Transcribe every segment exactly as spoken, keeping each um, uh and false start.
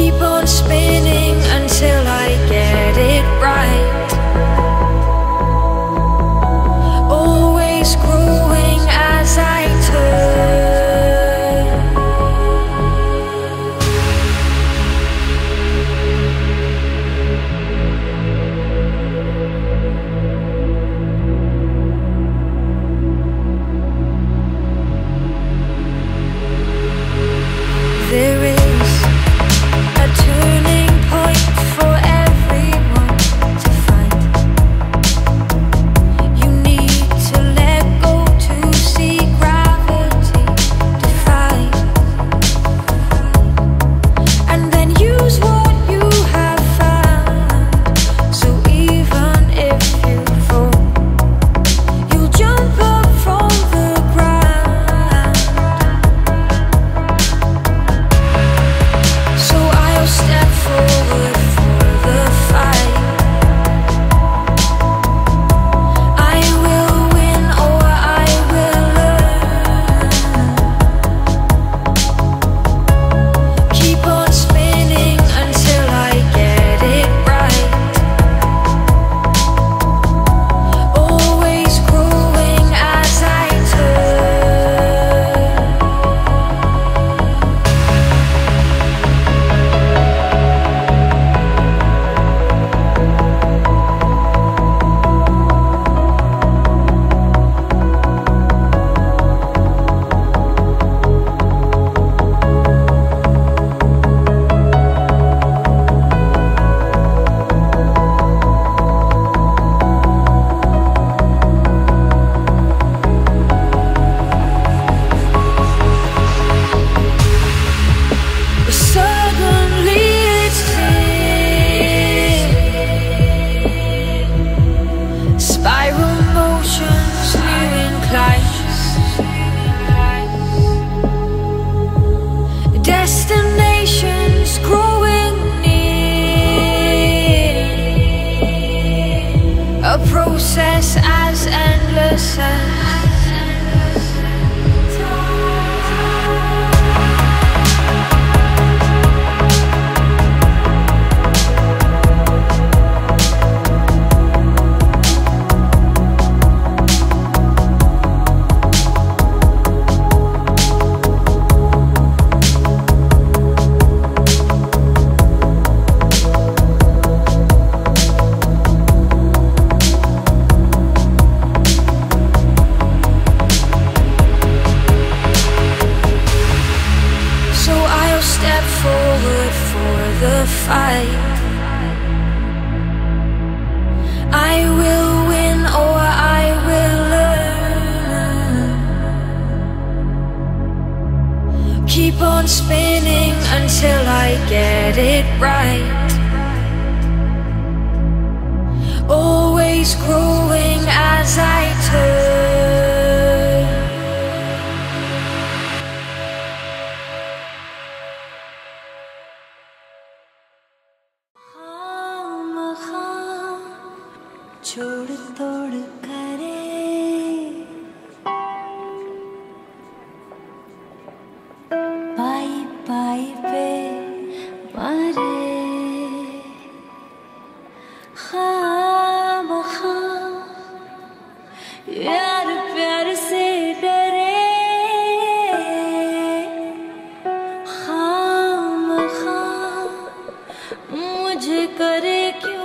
Keep on spinning until I get it right. Always growing as I turn. There is a turning point for everyone to find. You need to let go to see gravity defy, and then use what you have found. So even if you fall, you'll jump up from the ground. So I'll step forward for the fight. I will win or I will learn. Keep on spinning until I get it right. Always growing as I turn. Suddenly it's clear. Spiral motions, new inclines. Destinations growing near. A process as endless as step forward for the fight. I will win or I will learn. Keep on spinning until I get it right. Always growing as I turn. छोड़ तोड़ करे पाई पाई पे मारे खाम खाम यार प्यार से डरे खाम खाम मुझे करे क्यों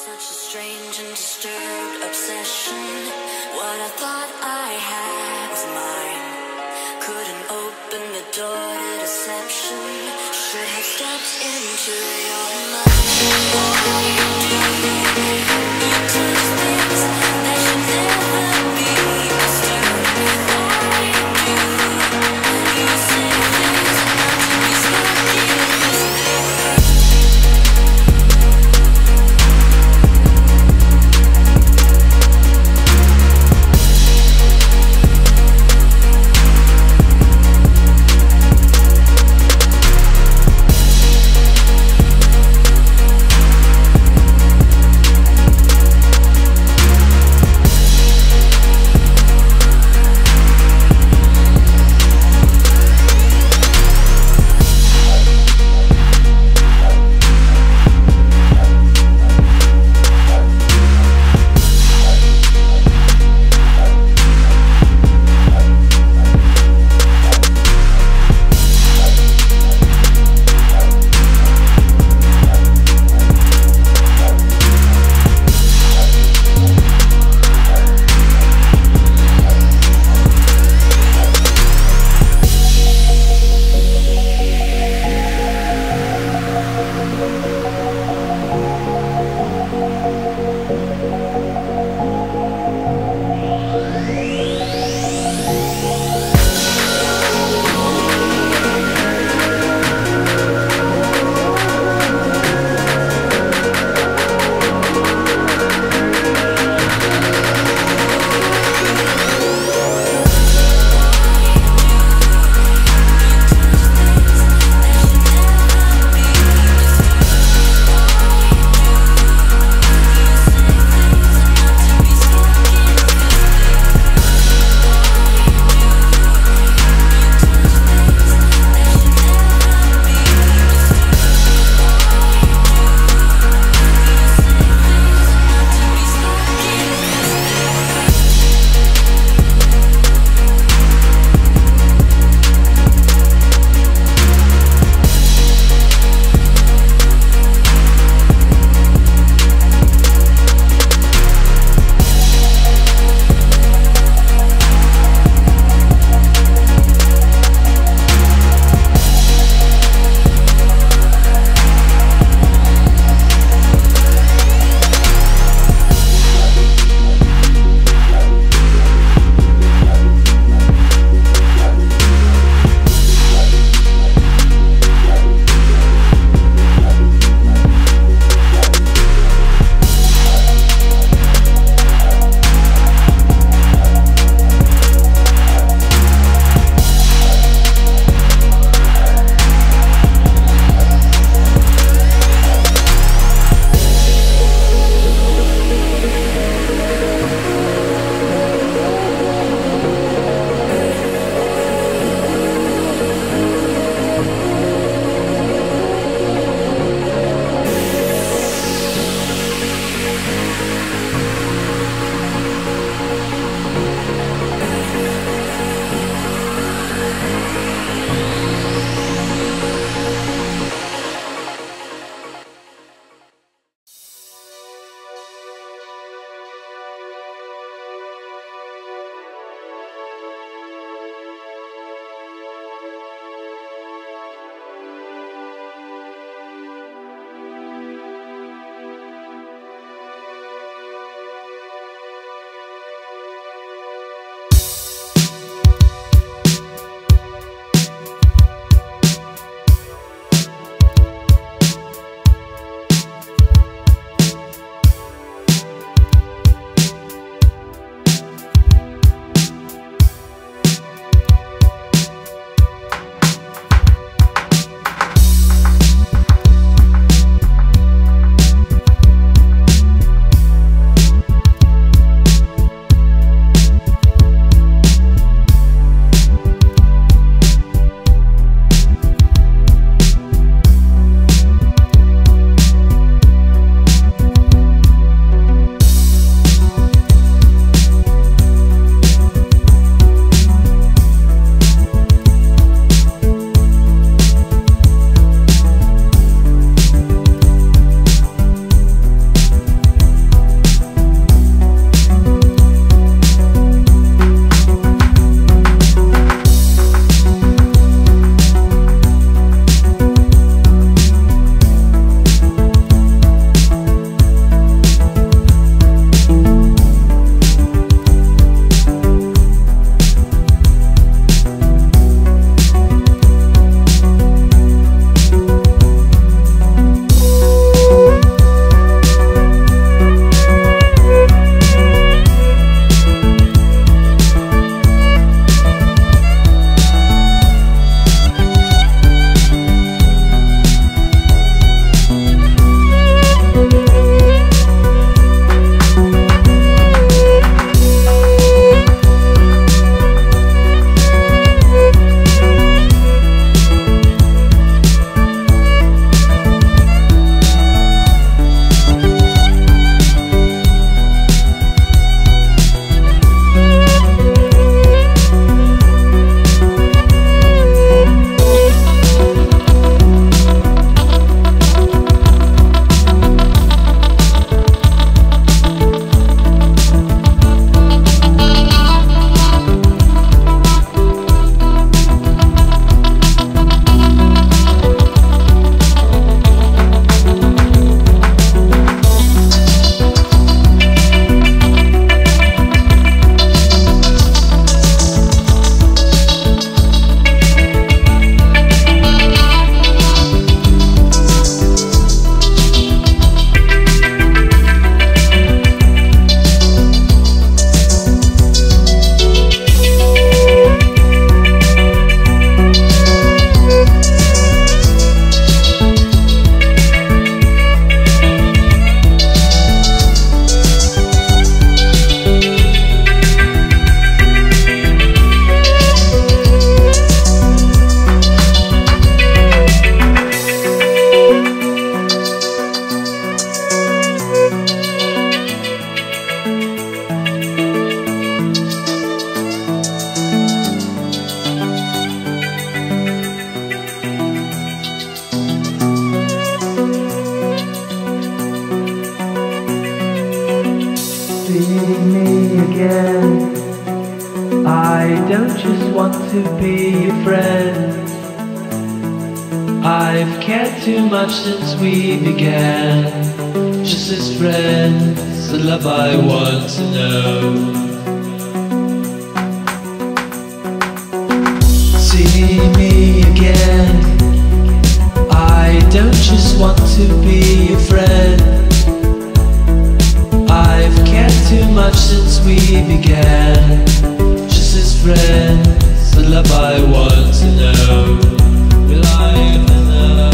Such a strange and disturbed obsession. What I thought I had was mine. Couldn't open the door to deception. Should have stepped into your mind. Why do you touch things that should never be disturbed? Why do you say things not to be stuck in this place? just want to be your friend. I've cared too much since we began, just as friends, the love I want to know. See me again, I don't just want to be your friend. I've cared too much since we began, just as friends, the love I want to know. Will I ever know?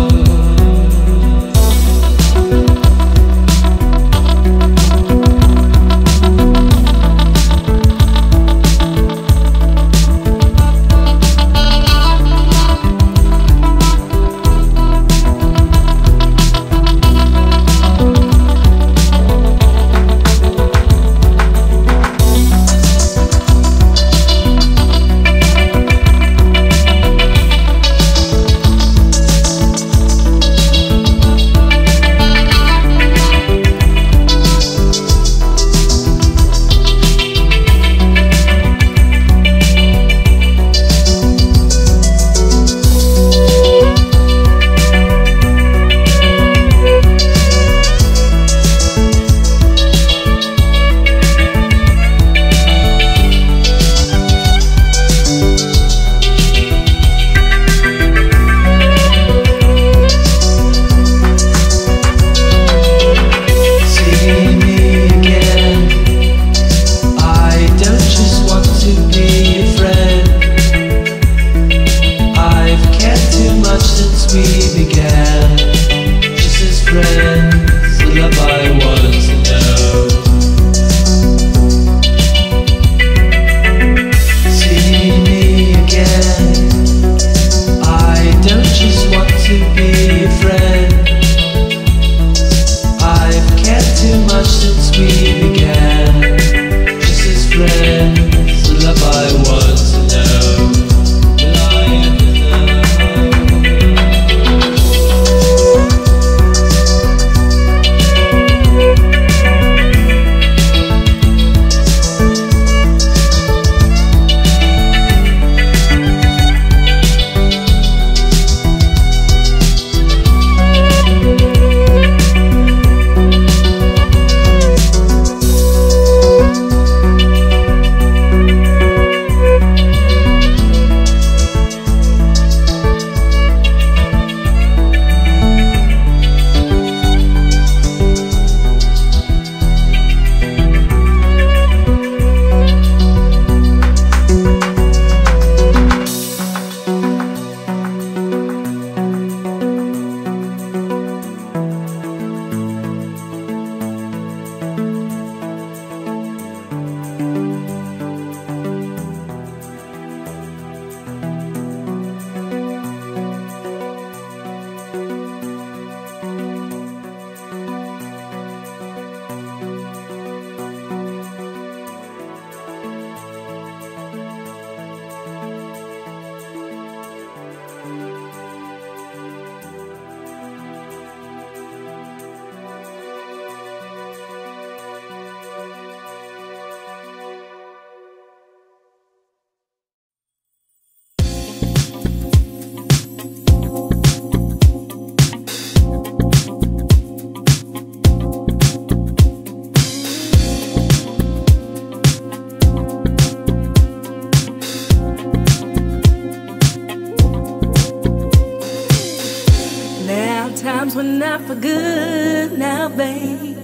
times when not for good now, babe.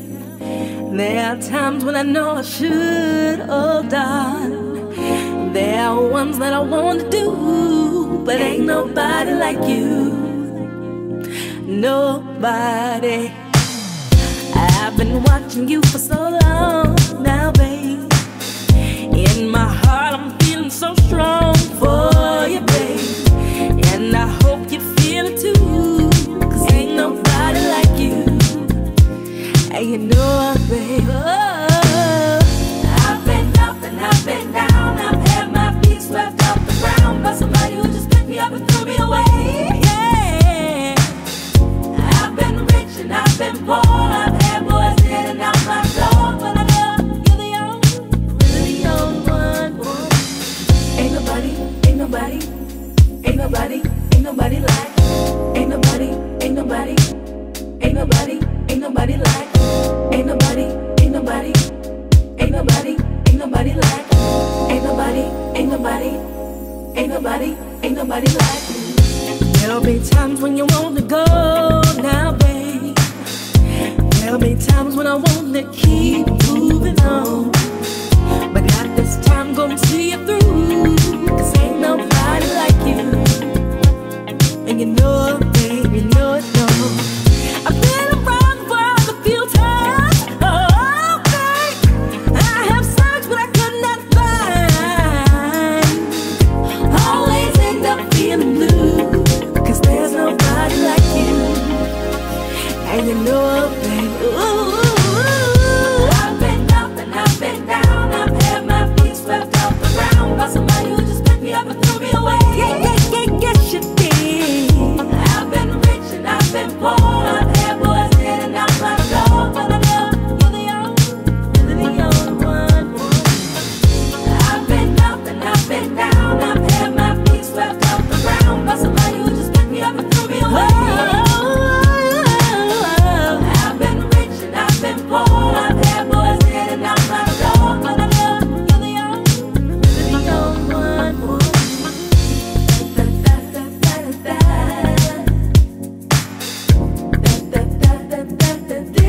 There are times when I know I should, oh darling. There are ones that I want to do, but ain't nobody like you. Nobody. I've been watching you for so long now, babe. In my heart I'm feeling so strong for you, babe. And I hope you feel it too, 'cause ain't nobody like you. And you know what, babe, oh, I've been up and I've been down. I've had my feet swept off the ground by somebody who just picked me up and threw me away. Yeah, I've been rich and I've been poor. I've had boys in and out my door, but I know you're the only, really the only one. Ain't nobody I wanna keep moving on, but not this time, gonna see it through. Cause ain't nobody like you, and you know it, baby, you know it, no. I've been around the world a few times, oh, okay. I have searched, but I could not find. Always end up feeling blue, cause there's nobody like you, and you know it, baby, ooh. I've been up and I've been down, I've had my feet swept off the ground by somebody who just picked me up and threw me away. Yeah, yeah, yeah, yes you did. I've been rich and I've been poor, I've had boys in and out my door, but I know you're the only, you're the only one. I've been up and I've been down, I've had my feet swept off the ground by somebody who just picked me up and threw me away. I've been rich and I've been poor, I've had boys in and out my door, but I know you're the only, you're the only one. Da, da, da, da, da, da, da, da, da, da, da.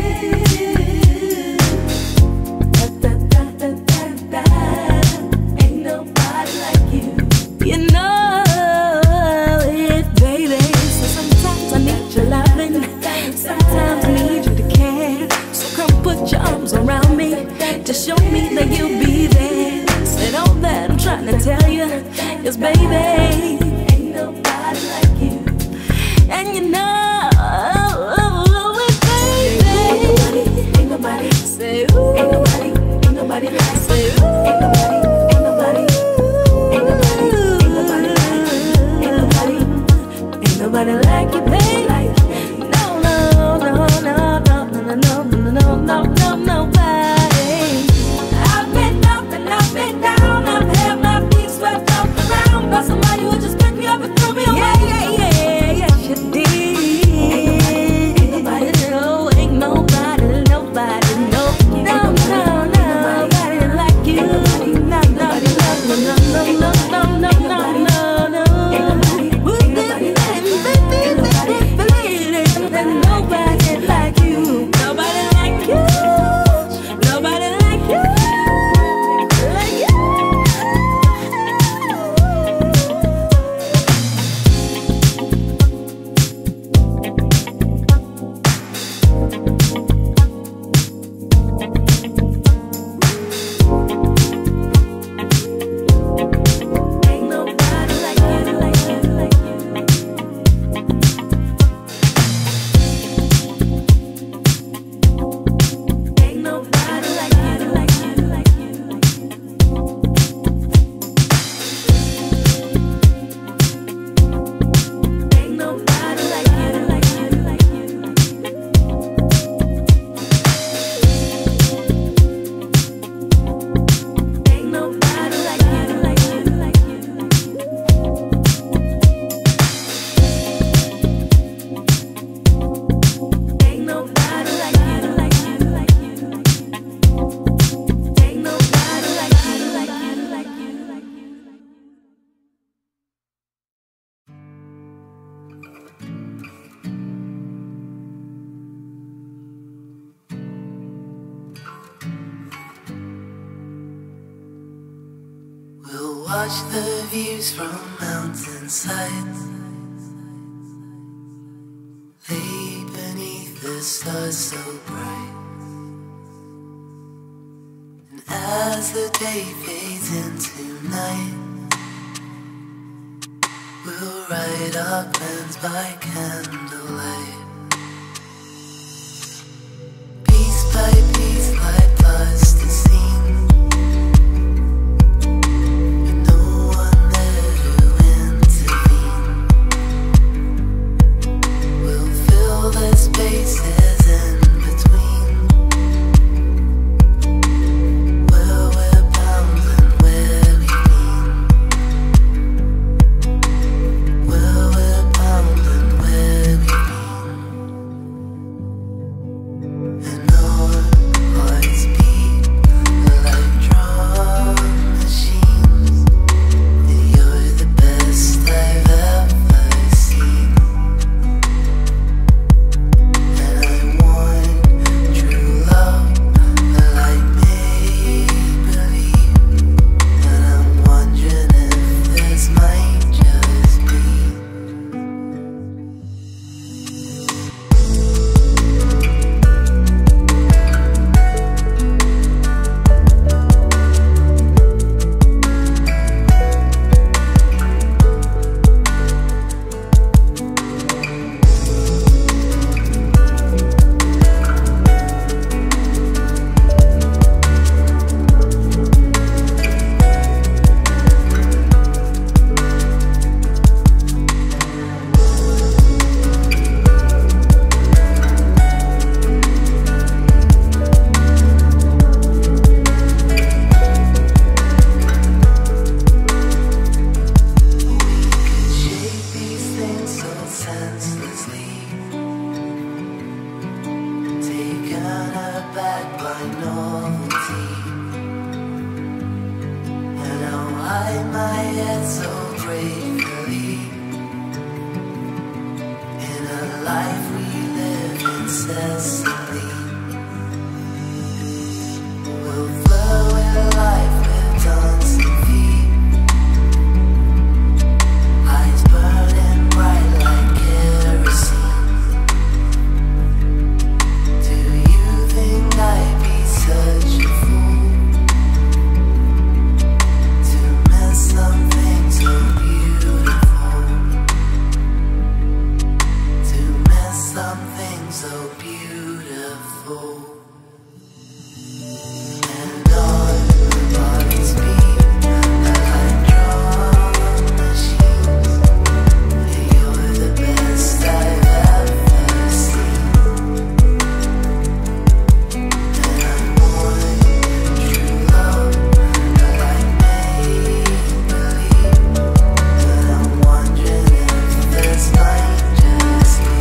Da, da, da, da, da, da. Ain't nobody like you. You know it, baby. So sometimes I need your loving, sometimes I need you to care. So come put your arms around me to show me that you'll be there. Said all that I'm trying to tell you is, baby, ain't nobody like you, and you know it, baby. Ain't nobody, ain't nobody. Say ooh, ain't nobody, ain't nobody like. Say ooh, ain't nobody, ain't nobody, ain't nobody, ain't nobody like. Ain't nobody, ain't nobody like you, baby. No, no, no, no, no, no, no, no, no, no, no, nobody. I've been up and I've been down, I've had my feet swept off the ground by somebody who just picked me up and threw me away. Yeah, yeah, yeah, yes you did. Ain't nobody, no, ain't nobody, nobody, no, no, no, nobody like you. No, no, no, no, no, no, no, no, no, no, no. Nobody like you, nobody like you, nobody like you, like you. Ain't nobody like you, like you, like you. Ain't nobody like you, like you, like you. Ain't nobody like you, like you, like you. Ain't nobody like you, like you, like you. Ain't nobody like you, like you, like you. Ain't nobody like you, like you, like you, like you. We'll watch the views from mountainsides, lay beneath the stars so bright. And as the day fades into night, we'll write our plans by candlelight. Piece by piece, like plasticine, with no one there to intervene. We'll fill the spaces in between, where we're bound and where we've been. Where we're bound and where we've been. incessantly. We'll flow in life with dancing feet, eyes burning bright like kerosene. Do you think I'd be such a fool to miss something so beautiful? To miss something so beautiful. And on the body's beat, like drum machines. You're the best I've ever seen. And I'm on true love, like make-believe. But I'm wondering if this might just be.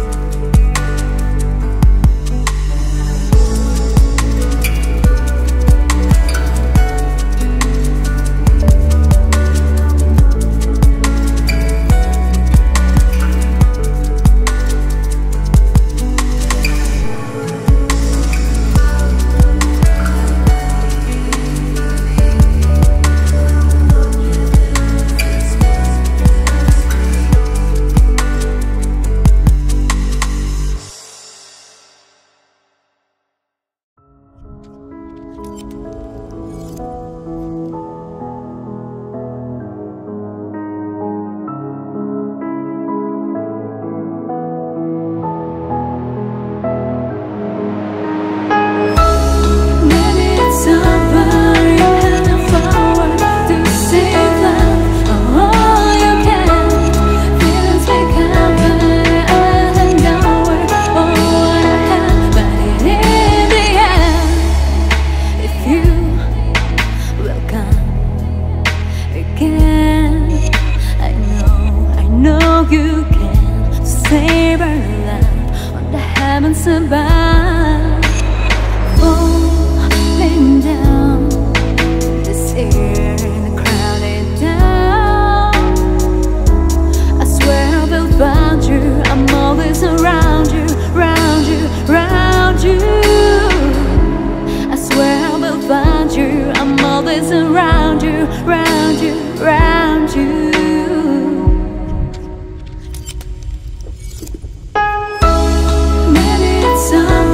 Maybe it's somebody heading forward to save love. All you can, feelings become out of nowhere. Oh, what I have, but in the end, if you will come again, I know, I know you can save our love on the heavens above. Falling down this air in the crowded town. I swear I will find you. I'm always around you, round you, round you. I swear I will find you. I'm always around you, round you, round you. Maybe it's some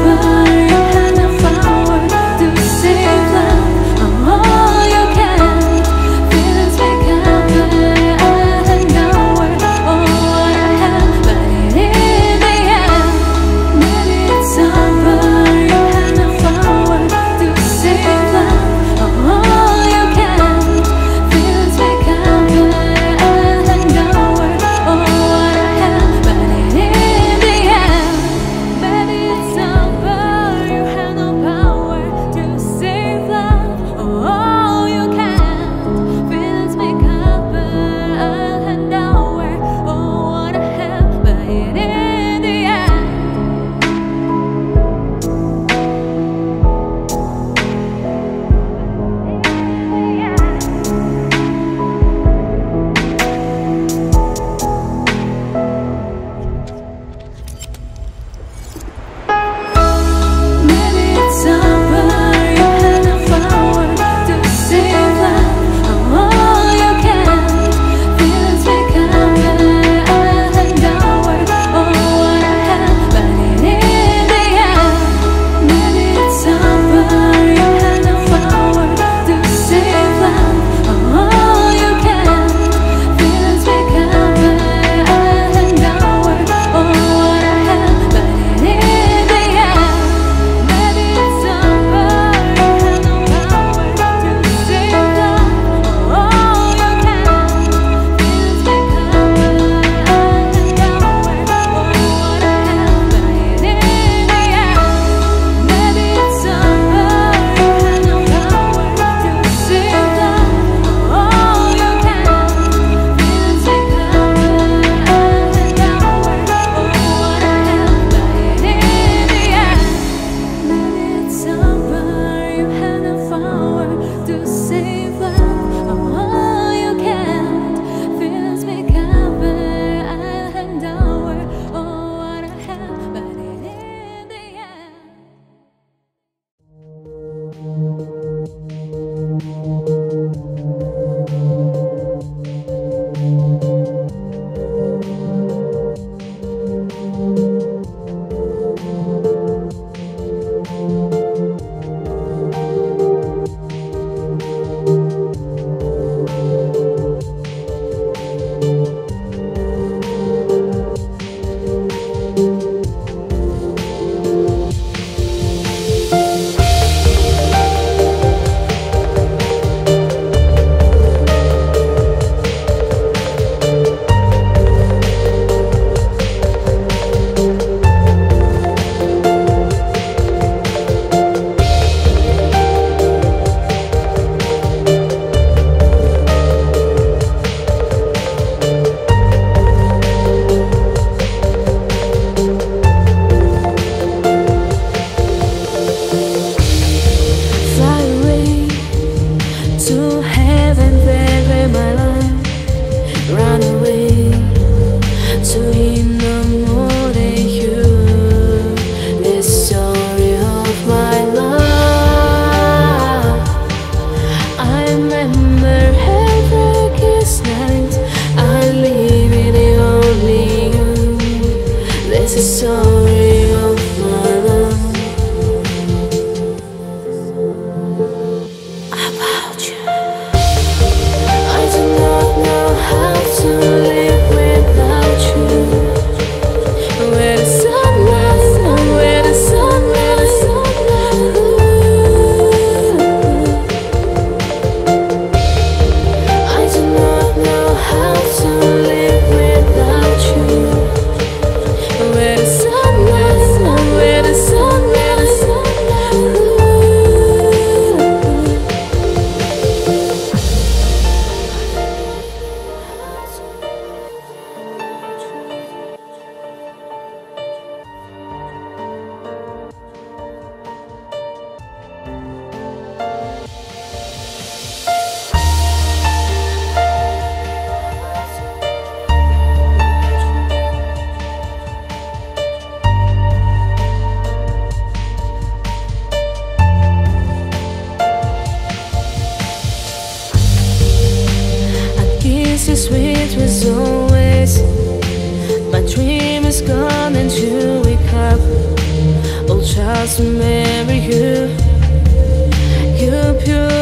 must marry you. You're pure